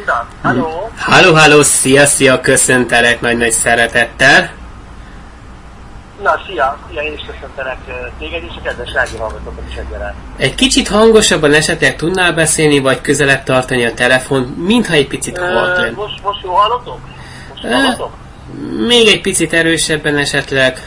Szia, halló! Halló, szia, köszöntelek nagy szeretettel. Na, szia, én is köszöntelek téged, és a kedves rádióhallgatókat is egyaránt. Egy kicsit hangosabban esetleg tudnál beszélni, vagy közelebb tartani a telefon, mintha egy picit halk lenne. Most jó hallotok? Még egy picit erősebben esetleg.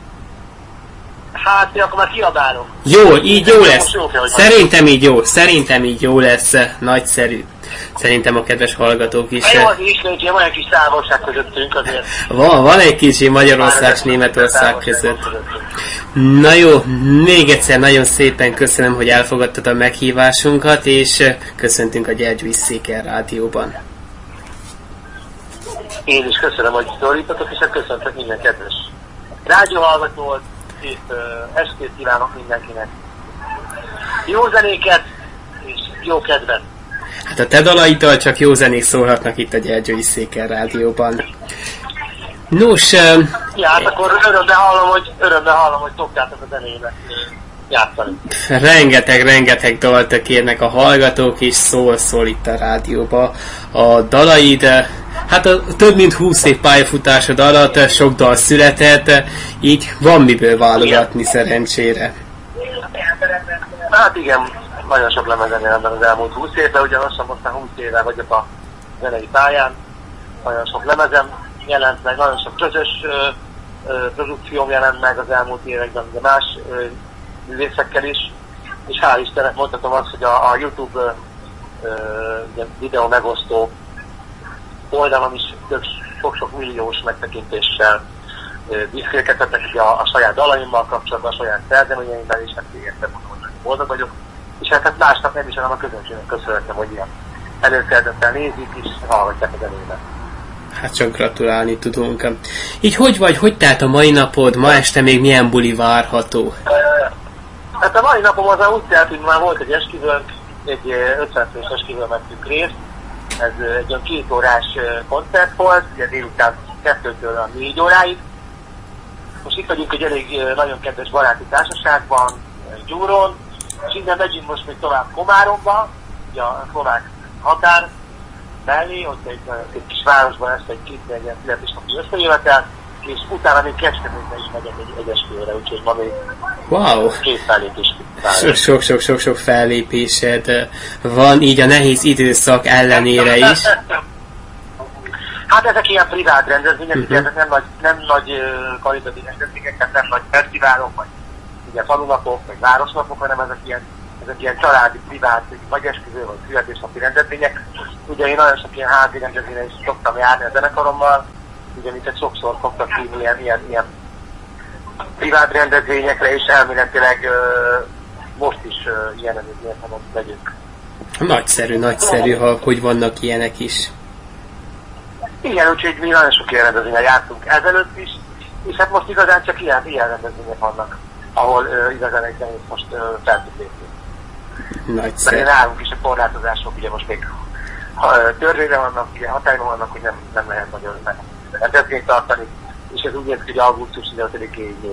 Hát, akkor már kiabálok. Jó, így jó lesz. Szerintem így jó lesz. Nagyszerű. Szerintem a kedves hallgatók is. Jó, az is, hogy van egy kis távolság közöttünk azért. Van egy kicsi Magyarország és Németország között. Na jó, még egyszer nagyon szépen köszönöm, hogy elfogadtad a meghívásunkat, és köszöntünk a Gyergyői Székely Rádióban. Én is köszönöm, hogy szólítotok, és köszöntök minden kedves rádióhallgatót, szép estét kívánok mindenkinek. Jó zenéket, és jó kedvet! Hát a te dalaiddal csak jó zenék szólhatnak itt a Gyergyői Székely Rádióban. Nos... Ja, hát akkor örömmel hallom, hogy szoktátok a zenének játszani. Rengeteg dalt kérnek a hallgatók, és szól itt a rádióba. A dalaid, hát a több mint 20 év pályafutásod alatt sok dal született, így van miből válogatni szerencsére. Hát igen, nagyon sok lemezen jelenben az elmúlt 20 évben, ugye lassan most már 20 éve vagyok a zenei pályán, nagyon sok lemezem jelent meg, nagyon sok közös produkcióm jelent meg az elmúlt években, de más művészekkel is, és hál' Istennek mondhatom azt, hogy a YouTube videó megosztó oldalon is sok milliós megtekintéssel diszkrékeztetek a saját dalaimmal kapcsolatban, a saját szerzeményeimmel, és hát végeztem mondom, hogy boldog vagyok. És hát másnap nem is, hanem a közönségnek köszönhetem, hogy ilyen előszeretettel nézik, és hallgatják a zenémet. Hát csak gratulálni tudunk. Így hogy vagy, hogy telt a mai napod, ma este még milyen buli várható? Hát a mai napom az úgy telt, hogy már volt egy esküvőnk, egy 50 fős esküvőn vettünk részt. Ez egy olyan 2 órás koncert volt, ugye délután 2-től 4 óráig. Most itt vagyunk egy elég nagyon kedves baráti társaságban, Gyúron, és innen megyünk most még tovább Komáromba, ugye a szlovák határ mellé, ott egy kis városban lesz egy két születésnapi összejövetel, és utána még Kecskemétre is megyek egy esküvőre, úgyhogy ma még wow. 2 fellépést. Sok fellépésed van, így a nehéz időszak ellenére is. Hát ezek ilyen privát rendezvények, ezek nem nagy kvalitatív rendezvények, tehát nem nagy fesztiválok, vagy ugye falunapok, vagy városnapok, hanem ezek ilyen családi, privát, vagy esküvő, vagy születésnapi rendezvények. Ugye én nagyon sok ilyen házi rendezvényre is szoktam járni a zenekarommal, ugye mint sokszor szoktak hívni ilyen privát rendezvényekre, és elméletileg most is ilyen rendezvényekre megyünk. Nagyszerű, hogy vannak ilyenek is. Igen, úgyhogy mi nagyon sok ilyen rendezvényre jártunk ezelőtt is, és hát most igazán csak ilyen rendezvények vannak, ahol igazán egy nehéz most fel tud lépni. Nagyszerű. Mert nálunk is a korlátozások ugye most még törvényre vannak, ugye hatályban vannak, hogy nem lehet nagyon rendezvényt tartani, és ez úgy néz ki, hogy augusztus 15-ig még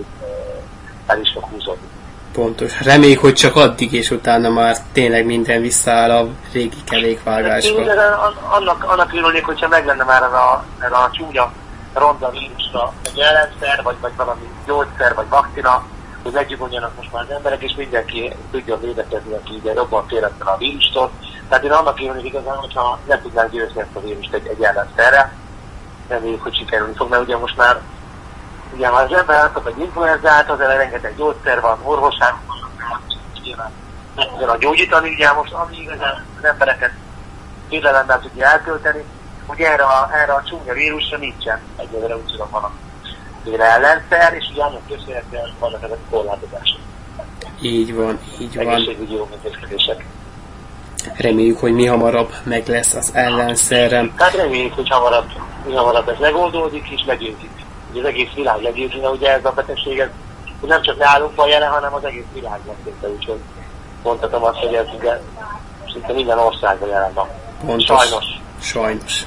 el is fog húzódni. Pontos. Reméljük, hogy csak addig, és utána már tényleg minden visszaáll a régi kerékvágásba. Én annak örülnék, hogyha meg lenne már ez a csúnya ronda vírusra egy ellenszer, vagy valami gyógyszer, vagy vakcina, hogy meggyógyuljanak most már az emberek, és mindenki tudjon védekezni, aki ugye jobban félretlen a vírustól. Tehát én annak örülnék igazán, hogyha nem tudnánk győzni ezt a vírust egy ellenszerre, reméljük, hogy sikerülni fog, mert ugye most már ugye ha az ember elkap egy influenzát, az ellen rengeteg gyógyszer van, orvosságok vannak, nyilván meg tudja gyógyítani, ugye most ami igazán az embereket félelemmel tudja elkölteni, hogy erre a csúnya vírusra nincsen egyelőre úgy tudom valamiféle ellenszer, és ugye annak köszönhetően vannak ezek korlátozások. Így van. Egészségügyi jó intézkedések. Reméljük, hogy mi hamarabb meg lesz az ellenszer. Hát reméljük, hogy hamarabb ez megoldódik és legyőzik. Ugye az egész világ legyőzni, ugye ez a betegség, ez nem csak nálunk van jelen, hanem az egész világban szinte, úgyhogy mondhatom azt, hogy ez ugye szinte minden országban jelen van. Pontos. Sajnos.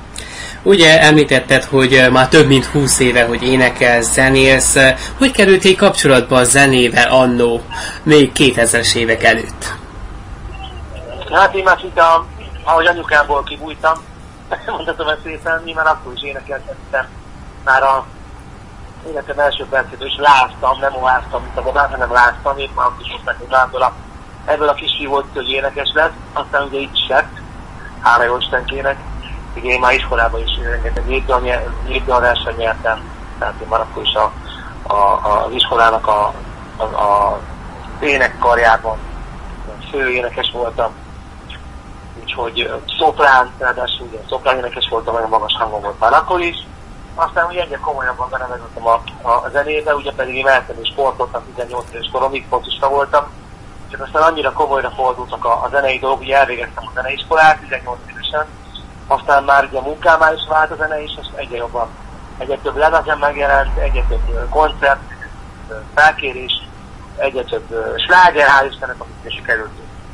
Ugye említetted, hogy már több mint 20 éve, hogy énekelsz, zenélsz. Hogy kerültél kapcsolatba a zenével annó, még 2000-es évek előtt? Hát én már szinte ahogy anyukámból kibújtam, mondhatom ezt szépen, nyilván akkor is énekeltem már a életem első percétől is láztam, nem oáztam, mint a babám, hanem láztam, épp már is most ebből a kisfiú volt, hogy énekes lett, aztán ugye így is lett, hála jó Istenkének, ugye én már iskolában is rengeteg népdalversen nyertem, tehát én már akkor is az iskolának a énekkarjában fő énekes voltam, úgyhogy szoprán, ráadásul ugye szoprán énekes voltam, nagyon magas hangom volt már akkor is. Aztán ugye egyre komolyabban belevezettem a zenébe, ugye pedig én mehettem és sportoltam 18 éves koromig, focista voltam, és aztán annyira komolyra fordultak a zenei dolgok, ugye elvégeztem a zeneiskolát 18 évesen, aztán már ugye munkámá is vált a zene is, és egyre jobban, egyre több lemezem megjelent, egyre több koncert, felkérés, egyre több sláger, hál' Istennek, amit sikerült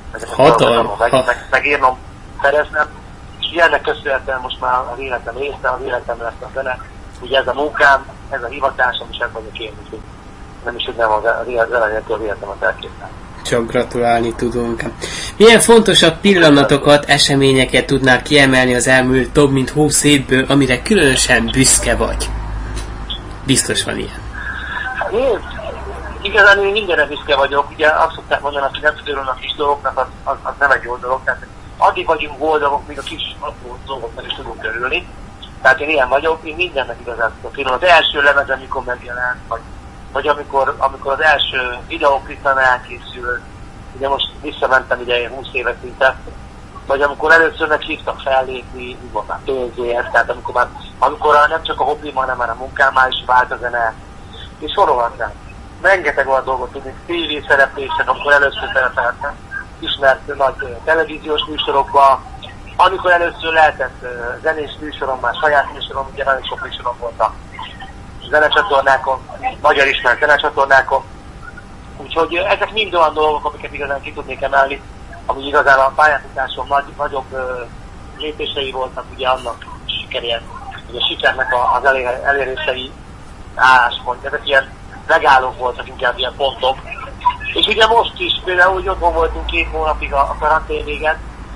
megírnom, szereznem, és ugye ennek köszönhetően most már az életem része, az életem lesz a zene, ugye ez a munkám, ez a hivatásom, és ez vagyok én, úgyhogy nem is tudnám az elejétől az életemet elképzelni. Csak gratulálni tudunk. Milyen fontosabb pillanatokat, eseményeket tudnál kiemelni az elmúlt több mint 20 évből, amire különösen büszke vagy? Biztos van ilyen. Én igazán én mindenre büszke vagyok. Ugye azt szokták mondani, hogy nem örülnek a kis dolgoknak, az nem egy jó dolog. Tehát addig vagyunk boldogok, míg a kis apró dolgoknak is tudunk örülni. Tehát én ilyen vagyok, én mindennek igazán tudok. Az első lemezem, amikor megjelent, vagy amikor az első videóklipem elkészült, ugye most visszamentem ide 20 évet szinte, vagy amikor először meghívtak fellépni, úgy már pénzért, tehát amikor nem csak a hobbim, hanem már a munkámá is vált a zene, és sorolhatnám. Rengeteg olyan dolgot tudni, TV szereplések, amikor először szerepeltem, ismert nagy televíziós műsorokban, amikor először lehetett zenés műsorom, már saját műsorom, ugye nagyon sok műsorom volt a zenecsatornákon, magyar ismert zenecsatornákon. Úgyhogy ezek mind olyan dolgok, amiket igazán ki tudnék emelni, ami igazán a pályafutásom nagyobb lépései voltak, ugye annak sikerén, ugye sikernek az elérései álláspont. Ezek ilyen megállók voltak, inkább ilyen pontok. És ugye most is például, hogy otthon voltunk 2 hónapig a karantén véget,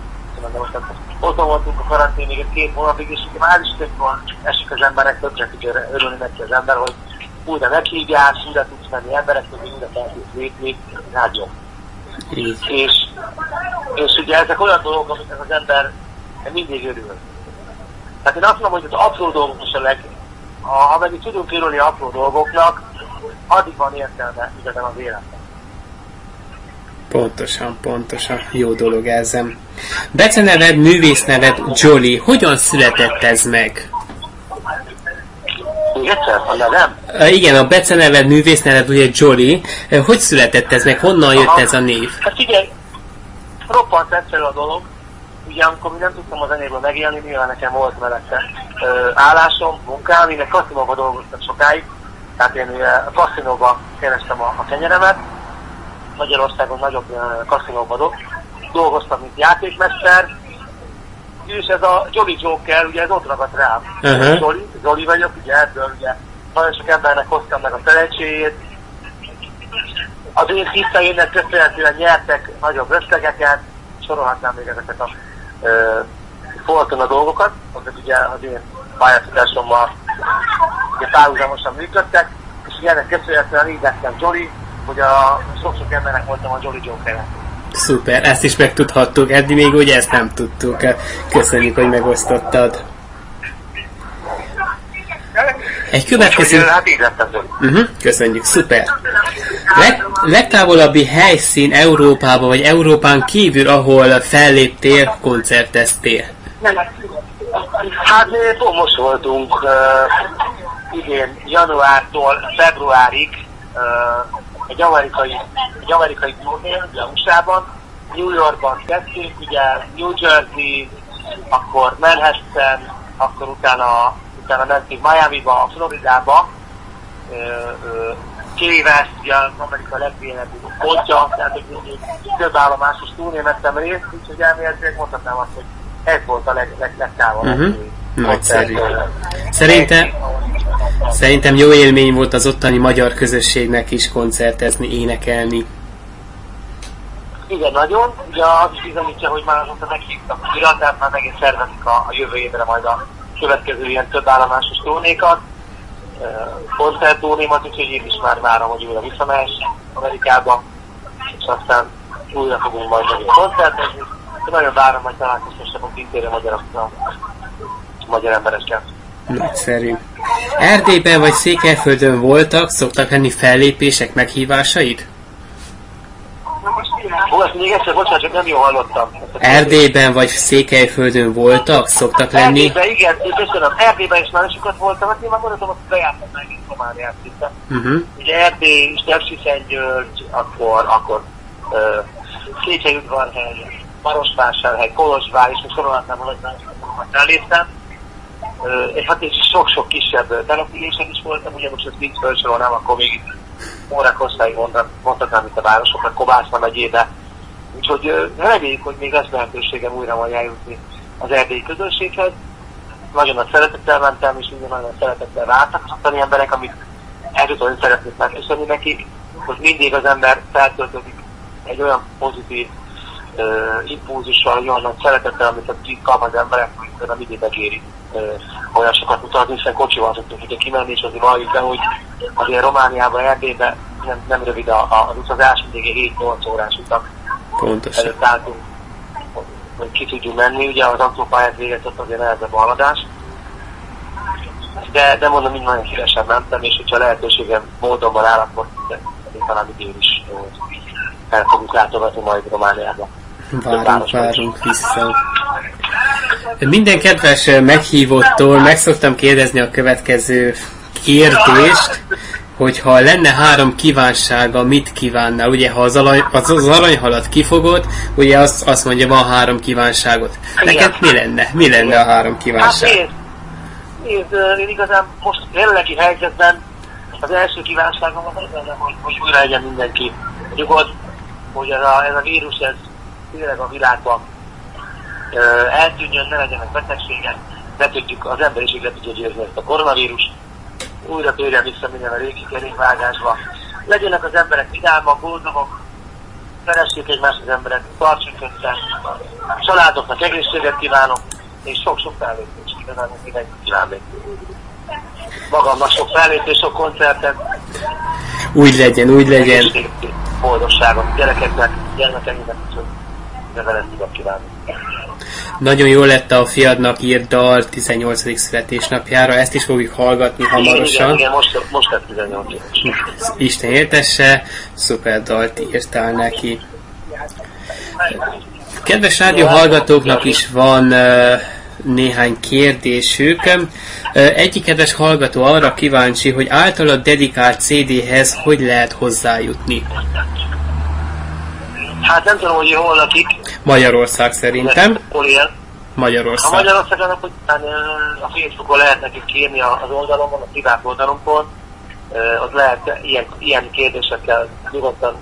otthon voltunk a karantén véget 2 hónapig, és ugye már is esik az emberek, többre tudja örülni neki az ember, hogy újra meghívják, újra tudsz menni emberek, hogy újra kell tudsz lépni, rádió. És ugye ezek olyan dolgok, amiket az ember mindig örül. Tehát én azt mondom, hogy az apró dolgok is ha meg tudunk örülni apró dolgoknak, addig van értelme igazán az életben. Pontosan. Jó dolog ez. Beceneved, művészneved Jolly. Hogyan született ez meg? Igen, a beceneved, művészneved ugye Jolly. Hogy született ez meg? Honnan jött ez a név? Hát figyelj, roppant egyszerű a dolog. Ugye amikor mi nem tudtam a zenéből megélni, mivel nekem volt mellette állásom, munkám, én egy kaszinóban dolgoztam sokáig. Tehát én a kaszinóban kerestem a kenyeremet. Magyarországon nagyobb kaszinóban dolgoztam, mint játékmester. És ez a Jolly Joker, ugye ez ott ragadt rám. Jolly vagyok, ugye ebből ugye nagyon sok embernek hoztam meg a szerencséjét. Az én hitteimnek köszönhetően nyertek nagyobb összegeket, sorolhatnám még ezeket a Fortuna dolgokat, azok ugye az én pályafutásommal párhuzamosan működtek, és ugye ennek köszönhetően így lettem Jolly, hogy a sok-sok embernek voltam a Jolly Joker. Szuper, ezt is megtudhattuk, eddig még ugye ezt nem tudtuk. Köszönjük, hogy megosztottad. Egy következő... Hát így lettem Jolly. Köszönjük, szuper. Legtávolabbi helyszín Európában, vagy Európán kívül, ahol felléptél, koncerteztél? Hát most voltunk idén januártól februárig egy amerikai turnél, ugye USA-ban, New Yorkban kezdtünk, ugye New Jersey, akkor Manhattan, akkor utána mentünk Miami-ba, Floridába, Key West, ugye az Amerika legvénebb pontja, tehát több állomásos turnén vettem részt, úgyhogy elméletileg mondhatnám azt, hogy ez volt a legtávolabb. Nagyszerű. Szerintem jó élmény volt az ottani magyar közösségnek is koncertezni, énekelni. Igen, nagyon. Ugye az is bizonyítja, hogy már azóta meghívtak újra, tehát már megint szervezik a jövő évre majd a következő ilyen több állomásos turnékat. Koncertturnémat, úgyhogy én is már várom, hogy újra visszamehess Amerikába, és aztán újra fogunk majd megint koncertezni. Nagyon várom, hogy találkoztassak a kintérő magyarokkal, magyar emberekkel. Nagyszerű. Erdélyben vagy Székelyföldön voltak, szoktak lenni fellépések, meghívásaid? Ezt még egyszer, bocsánat, csak nem jól hallottam. Erdélyben vagy Székelyföldön voltak, szoktak lenni? Erdélyben, igen, köszönöm. Erdélyben is nagyon sokat voltam, hát én már mondhatom, hogy bejártam meg itt Romániát szinte. Ugye Erdély, Stepsiszentgyörgy, akkor Székelyudvarhely, Marosvásárhely, Kolozsvár, és most sorolhatnám, hogy másokat eléptem. És hát és sok-sok kisebb településen is voltam, ugye most ezt így felsorolnám, akkor még itt órák hosszáig mondhatnám itt a városokra, Kovászna megyébe. Úgyhogy reméljük, hogy még lesz lehetőségem újra majd eljutni az erdélyi közönséghez. Nagyon nagy szeretettel mentem, és minden nagyon szeretettel vártak az ottani emberek, amit ezúttal szeretnék megköszönni nekik, hogy mindig az ember feltöltődik egy olyan pozitív impulzussal, olyan nagy szeretettel, amit kap az emberek, hogy például mindig megéri olyan sokat utazni, hiszen kocsival szoktunk ugye kimenni, és azért valljuk be, hogy azért Romániában, Erdélyben nem rövid az utazás, mindig 7-8 órás utak előtt álltunk, hogy ki tudjunk menni, ugye az autópályát végett ott azért nehezebb a haladás. De mondom, mind nagyon szívesen mentem, és hogyha lehetőségem módonban áll, akkor talán idén is el fogunk látogatni majd Romániába. Várunk vissza. Minden kedves meghívottól meg szoktam kérdezni a következő kérdést, hogyha lenne 3 kívánsága, mit kívánnál? Ugye, ha az aranyhalat kifogod, ugye azt mondja, van 3 kívánságot. Neked mi lenne? Mi lenne a 3 kívánság? Hát én igazán most jelenlegi helyzetben az első kívánságom az lenne, hogy újra legyen mindenki nyugodt, hogy ez a vírus, ez tényleg a világban eltűnjön, ne legyenek betegségek, ne tudjuk, az emberiség le tudja győzni ezt a koronavírust, újra térjen vissza minden a régi kerékvágásba. Legyenek az emberek vidámak, boldogok, keressék egymást az emberek, tartsunk össze, családoknak egészséget kívánok, és sok-sok fellépést kívánok, mindenkit kívánok. Magamnak sok fellépés, sok koncertet. Úgy legyen. Boldogságot gyerekeknek, gyermekeinknek, hogy nevelet tudok kívánni. Nagyon jó lett a fiadnak írt dal 18. születésnapjára, ezt is fogjuk hallgatni hamarosan. Igen, most lett 18. Isten éltesse, szuper dalt írtál neki. Kedves rádióhallgatóknak is van néhány kérdésük. Egyik kedves hallgató arra kíváncsi, hogy általad dedikált CD-hez hogy lehet hozzájutni? Hát nem tudom, hogy hol lakik. Magyarország szerintem. Hol él? Magyarország. A Magyarországon a Facebookon lehet nekik kérni az oldalomon, a privát oldalunkon. Ott lehet ilyen kérdésekkel nyugodtan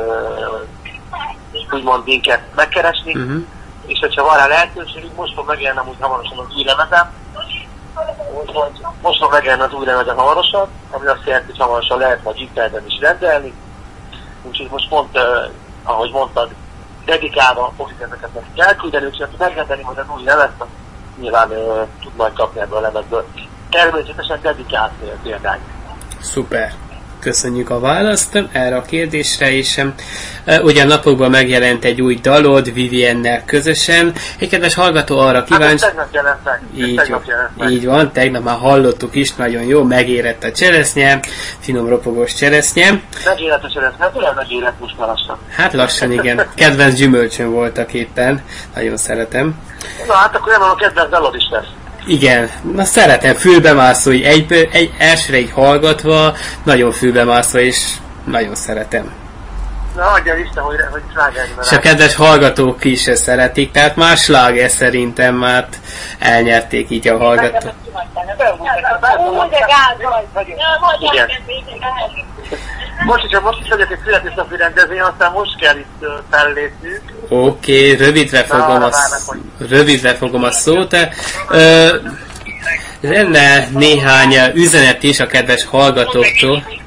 úgymond minket megkeresni. És hogyha van rá lehetőségünk, most fog megjelenni amúgy hamarosan az új lemezem. Most fog megjelenni az új lemezem hamarosan, ami azt jelenti, hogy hamarosan lehet majd interneten is rendelni. Úgyhogy most pont, ahogy mondtad, dedikálva fogjuk ezeket nekik elküldeni, úgyhogy aki megrendelni majd az új lemezt, nyilván tud majd kapni ebből a lemezből. Természetesen dedikált példány. Szuper! Köszönjük a választ erre a kérdésre is. Ugyan napokban megjelent egy új dalod Viviennel közösen. Egy kedves hallgató arra kíváncsi... Hát tegnap jelent meg. Így van, tegnap már hallottuk is, nagyon jó, megérett a cseresznye, finom ropogós cseresznye. Megérett a cseresznye, tényleg megérett most már lassan. Hát lassan, igen. Kedvenc gyümölcsön voltak éppen, nagyon szeretem. Na hát akkor nem a kedvenc dalod is lesz. Igen, na szeretem, fülbemászó, egy elsőre így hallgatva, nagyon fülbemászó, és nagyon szeretem. Na, adja Isten, hogy slágerben. És a kedves hallgatók is szeretik, tehát már sláger szerintem már elnyerték így a hallgatók. Igen. Most is vagyok egy születésnapi rendezvény, aztán most kell itt fellépnünk. Oké, rövidre fogom a szót. Lenne néhány üzenet is a kedves hallgatóktól.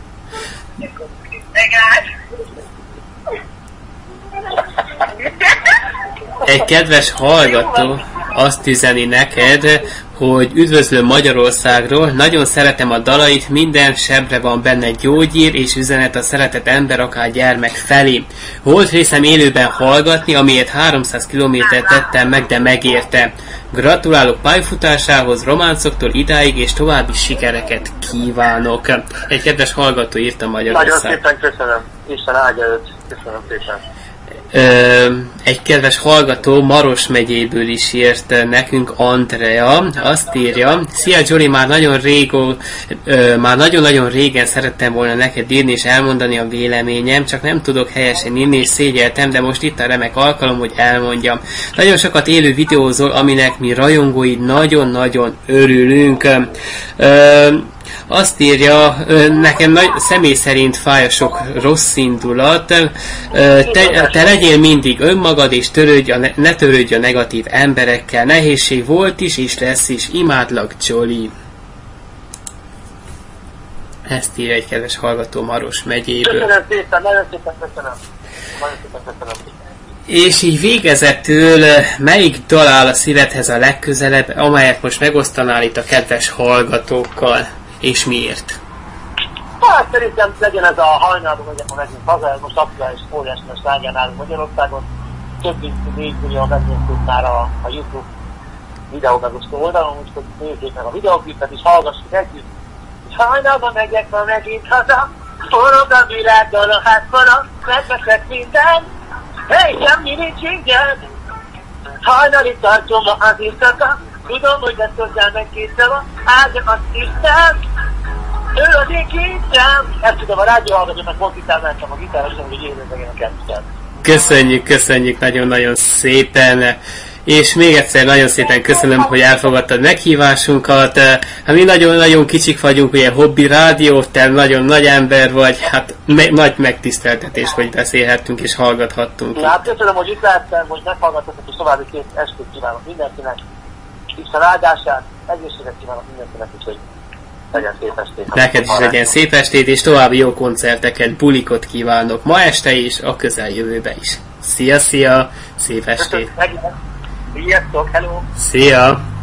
Egy kedves hallgató azt üzeni neked, hogy üdvözlöm Magyarországról, nagyon szeretem a dalait, minden sebre van benne gyógyír és üzenet a szeretett ember, akár gyermek felé. Volt részem élőben hallgatni, amiért 300 kilométert tettem meg, de megérte. Gratulálok pályafutásához, románcoktól idáig, és további sikereket kívánok. Egy kedves hallgató írta Magyarország. Nagyon szépen köszönöm. Isten áldja őt. Köszönöm szépen. Egy kedves hallgató Maros megyéből is írt nekünk, Andrea, azt írja: Szia Zsoli, már nagyon-nagyon régen szerettem volna neked írni és elmondani a véleményem, csak nem tudok helyesen írni és szégyeltem, de most itt a remek alkalom, hogy elmondjam. Nagyon sokat élő videózol, aminek mi rajongóid nagyon-nagyon örülünk. Azt írja, nekem személy szerint fáj a sok rossz indulat, te legyél mindig önmagad, és ne törődj a negatív emberekkel. Nehézség volt is, és lesz is. Imádlak, Zsoli. Ezt írja egy kedves hallgató Maros megyéből. Köszönöm szépen, nagyon szépen köszönöm. Nagyon szépen köszönöm. És így végezetül, melyik dal áll a szívedhez a legközelebb, amelyet most megosztanál itt a kedves hallgatókkal? És miért? Hát szerintem legyen ez a hajnalban, hogy akkor megyünk haza, most aktuális óriási sláger nálunk Magyarországon. Több mint 4 millió megnéztük már a YouTube videó megosztó oldalon, úgyhogy nézzék meg a videóklipet és hallgassuk együtt. És hajnalban megyek ma megint haza, forog a világgal a hátfala, megveszek minden, hely, semmi nincs ingyen. Hajnali tartom ma az éjszaka, tudom, hogy lesz hozzá meg két szava, áldja azt Isten, ő az én kincsem. Ezt tudom, a rádió hallgatónak pont itt elmentem a gitárosan, hogy élőben legyen a kettőt. Köszönjük nagyon-nagyon szépen. És még egyszer nagyon szépen köszönöm, hogy elfogadtad meghívásunkat. Hát mi nagyon-nagyon kicsik vagyunk, ugye hobbi rádió, te nagyon nagy ember vagy, hát nagy megtiszteltetés, hogy beszélhettünk és hallgathattunk. Hát köszönöm, hogy itt lehettem, hogy meghallgattatok, és további két estét kívánok mindenkinek. Isten áldását, egészséget kívánok mindenkinek, úgyhogy legyen szép estét. Neked is legyen szép estét, és további jó koncerteket, bulikot kívánok ma este is, a közeljövőbe is. Szia, szép estét! Sziasztok, hello! Szia!